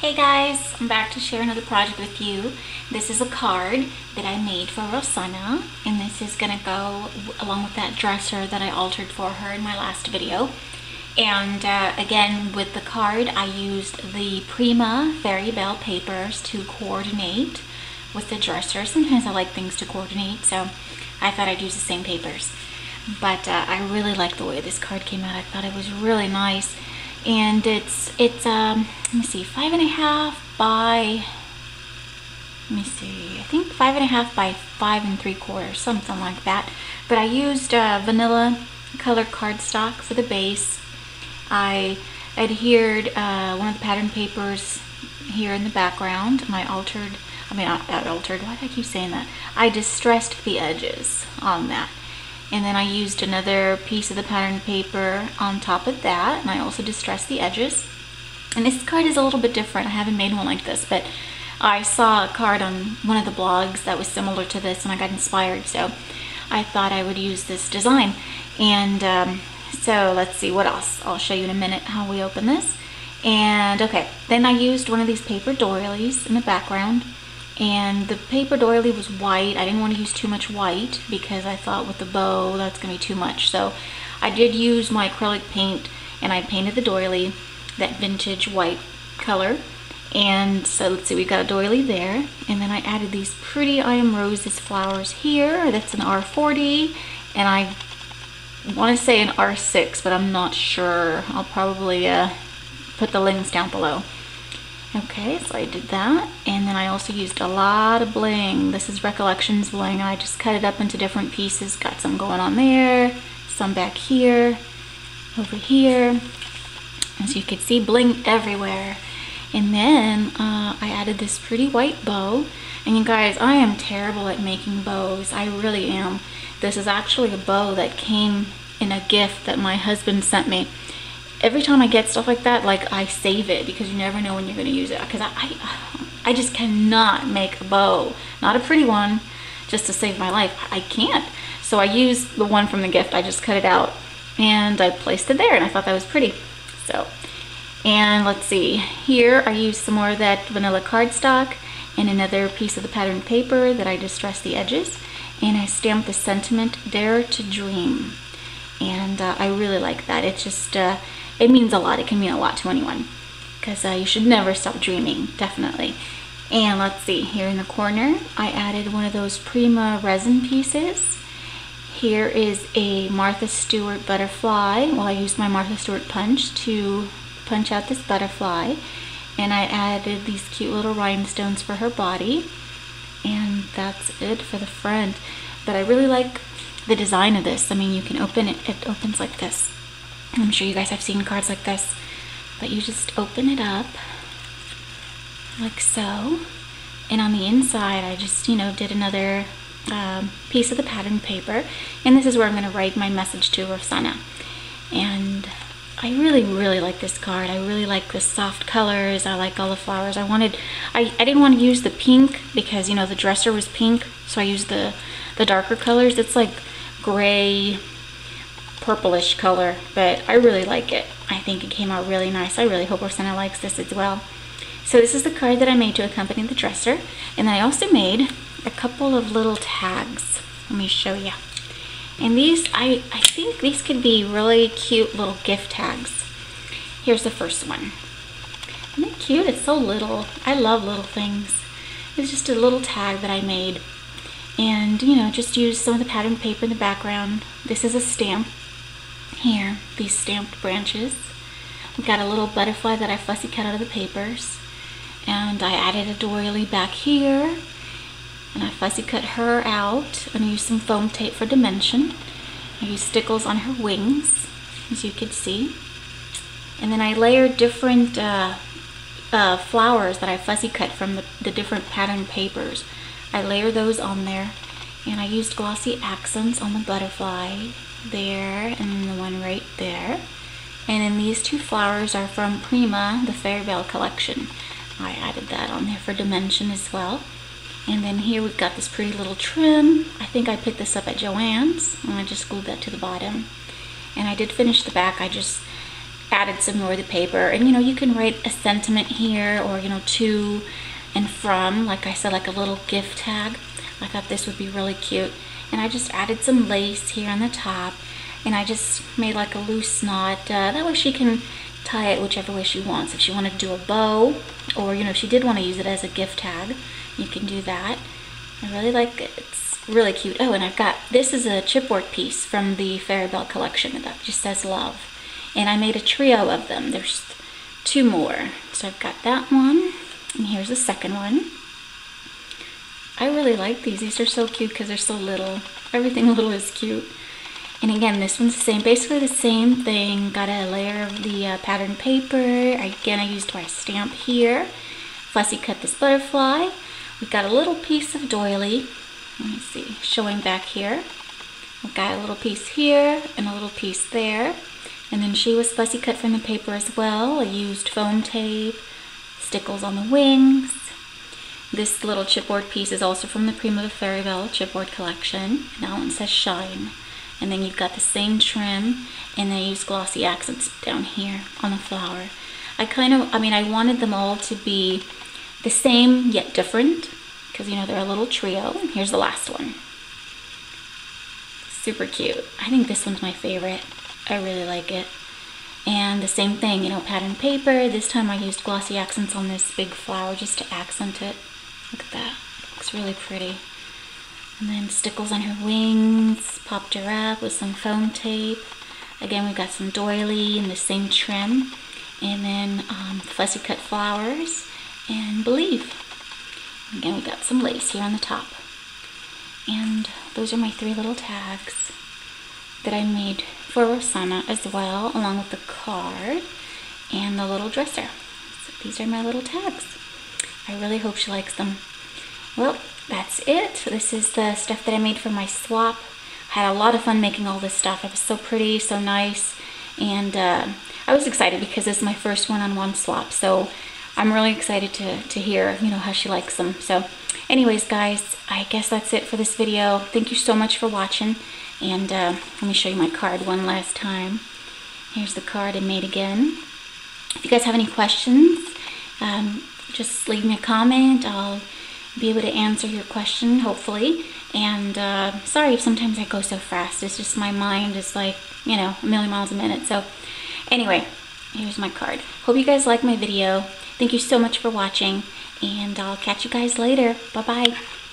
Hey guys, I'm back to share another project with you. This is a card that I made for Rosanna, and this is gonna go along with that dresser that I altered for her in my last video. And again, with the card, I used the Prima Fairy Belle papers to coordinate with the dresser. Sometimes I like things to coordinate, so I thought I'd use the same papers. But I really like the way this card came out. I thought it was really nice. And it's let me see, 5.5 by, let me see, I think 5.5 by 5 3/4, something like that. But I used vanilla colored cardstock for the base. I adhered one of the pattern papers here in the background, and I altered, not altered, why do I keep saying that? I distressed the edges on that. And then I used another piece of the pattern paper on top of that, and I also distressed the edges. And this card is a little bit different. I haven't made one like this, but I saw a card on one of the blogs that was similar to this, and I got inspired, so I thought I would use this design. And so let's see what else. I'll show you in a minute how we open this. And okay, then I used one of these paper doilies in the background. And the paper doily was white. I didn't want to use too much white because I thought with the bow that's gonna be too much. So I did use my acrylic paint, and I painted the doily that vintage white color. And so let's see, we got a doily there, and then I added these pretty I Am Roses flowers here. That's an R40, and I want to say an R6, but I'm not sure. I'll probably put the links down below. Okay, so I did that, and then I also used a lot of bling. This is Recollections bling, and I just cut it up into different pieces. Got some going on there, some back here, over here. As you can see, bling everywhere. And then I added this pretty white bow. And you guys, I am terrible at making bows. I really am. This is actually a bow that came in a gift that my husband sent me. Every time I get stuff like that, like, I save it because you never know when you're going to use it. Because I just cannot make a bow. Not a pretty one, just to save my life. I can't. So I used the one from the gift. I just cut it out and I placed it there, and I thought that was pretty. So, and let's see. Here I used some more of that vanilla cardstock and another piece of the pattern paper that I distressed the edges. And I stamped the sentiment, Dare to Dream. And I really like that. It's just... it means a lot. It can mean a lot to anyone, because you should never stop dreaming, definitely. And let's see, here in the corner, I added one of those Prima resin pieces. Here is a Martha Stewart butterfly. Well, I used my Martha Stewart punch to punch out this butterfly. And I added these cute little rhinestones for her body. And that's it for the front. But I really like the design of this. I mean, you can open it. It opens like this. I'm sure you guys have seen cards like this, but you just open it up like so, and on the inside I just, did another piece of the pattern paper, and this is where I'm going to write my message to Rosanna. And I really like this card. I really like the soft colors. I like all the flowers. I didn't want to use the pink because the dresser was pink, so I used the darker colors. It's like gray, purplish color, but I really like it. I think it came out really nice. I really hope Rosanna likes this as well. So this is the card that I made to accompany the dresser, and then I also made a couple of little tags. Let me show you. And these, I think these could be really cute little gift tags. Here's the first one. Isn't it cute? It's so little. I love little things. It's just a little tag that I made, and just use some of the pattern paper in the background. This is a stamp. Here, these stamped branches. We got a little butterfly that I fussy cut out of the papers, and I added a doily back here, and I fussy cut her out, and I used some foam tape for dimension. I used stickles on her wings, as you can see, and then I layered different flowers that I fussy cut from the different pattern papers. I layered those on there, and I used glossy accents on the butterfly there, and then the one right there. And then these two flowers are from Prima, the Fairy Belle collection. I added that on there for dimension as well. And then here we've got this pretty little trim. I think I picked this up at Joann's, and I just glued that to the bottom. And I did finish the back. I just added some more of the paper. And you know, you can write a sentiment here, or you know, to and from, like I said, like a little gift tag. I thought this would be really cute. And I just added some lace here on the top, and I just made like a loose knot. That way she can tie it whichever way she wants. If she wanted to do a bow, or you know, if she did want to use it as a gift tag, you can do that. I really like it. It's really cute. Oh, and I've got, this is a chipboard piece from the Fairy Belle collection that just says love. And I made a trio of them. There's 2 more. So I've got that one, and here's the second one. I really like these. These are so cute because they're so little. Everything little is cute. And again, this one's the same, basically the same thing. Got a layer of the pattern paper. Again, I used my stamp here. Fussy cut this butterfly. We've got a little piece of doily. Let me see, showing back here. We've got a little piece here and a little piece there. And then she was fussy cut from the paper as well. I used foam tape, stickles on the wings. This little chipboard piece is also from the Prima the Fairy Belle chipboard collection. And that one says shine. And then you've got the same trim, and then I used glossy accents down here on the flower. I wanted them all to be the same yet different, because you know, they're a little trio. And here's the last one. Super cute. I think this one's my favorite. I really like it. And the same thing, you know, pattern paper. This time I used glossy accents on this big flower just to accent it. Look at that. Looks really pretty. And then stickles on her wings. Popped her up with some foam tape. Again, we've got some doily in the same trim. And then fussy cut flowers and believe. Again, we got some lace here on the top. And those are my 3 little tags that I made for Rosanna as well, along with the card and the little dresser. So these are my little tags. I really hope she likes them. Well, that's it. This is the stuff that I made for my swap. I had a lot of fun making all this stuff. It was so pretty, so nice, and I was excited because this is my first one-on-one swap, so I'm really excited to hear, you know, how she likes them. So anyways, guys, I guess that's it for this video. Thank you so much for watching, and let me show you my card one last time. Here's the card I made again. If you guys have any questions, just leave me a comment. I'll be able to answer your question, hopefully. And sorry if sometimes I go so fast. It's just my mind is like, you know, a million miles a minute. So anyway, here's my card. Hope you guys like my video. Thank you so much for watching, and I'll catch you guys later. Bye-bye.